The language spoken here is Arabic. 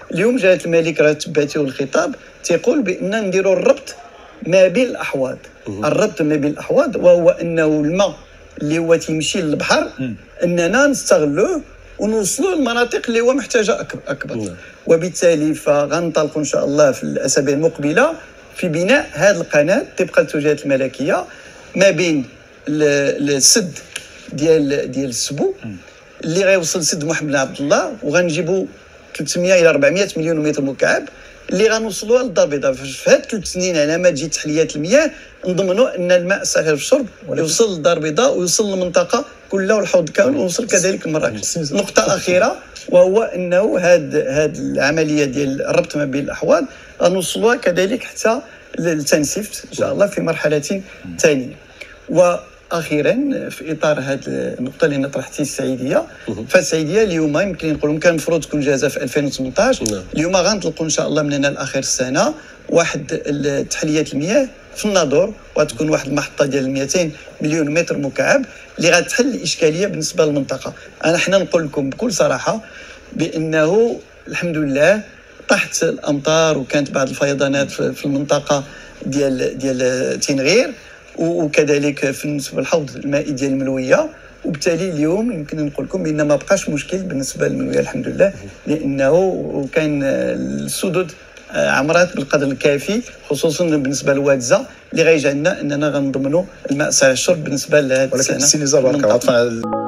اليوم جلاله الملك راه تبعتيو الخطاب تيقول بان نديروا الربط ما بين الاحواض. الربط ما بين الاحواض وهو انه الماء اللي هو تيمشي للبحر اننا نستغلوه ونوصلوا للمناطق اللي هو محتاجه اكبر. وبالتالي فغنطلقوا ان شاء الله في الاسابيع المقبله في بناء هذه القناه طبقا للتوجيهات الملكيه ما بين السد ديال السبو اللي غيوصل سد محمد بن عبد الله، وغنجيبوا 300 الى 400 مليون متر مكعب اللي غنوصلوها للدار البيضاء. في هاد 3 سنين على ما تجي تحليات المياه نضمنوا ان الماء الصحي للشرب يوصل للدار البيضاء ويوصل للمنطقه كلها والحوض كامل ويوصل كذلك لمراكش. نقطه اخيره وهو انه هاد العمليه ديال الربط ما بين الاحواض غنوصلوها كذلك حتى للتنسيف ان شاء الله في مرحله ثانيه. واخيرا في اطار هذه النقطه اللي طرحتي السعيديه، فالسعيديه اليوم يمكن نقولوا كان المفروض تكون جاهزه في 2018. اليوم غنطلقوا ان شاء الله من هنا لاخر السنه واحد تحليات المياه في الناظور، وتكون واحد المحطه ديال 200 مليون متر مكعب اللي غتحل الاشكاليه بالنسبه للمنطقه. حنا نقول لكم بكل صراحه بانه الحمد لله طاحت الامطار وكانت بعض الفيضانات في المنطقه ديال تنغير وكذلك في بالنسبه للحوض المائي ديال الملويه، وبالتالي اليوم يمكن نقول لكم بان ما بقاش مشكل بالنسبه للملويه الحمد لله، لانه كان السدود عمرات بالقدر الكافي خصوصا بالنسبه للوادزه اللي غيجعلنا اننا غنضمنوا الماء الصحي للشرب بالنسبه لهذه السنه. ولكن السي نزار بارك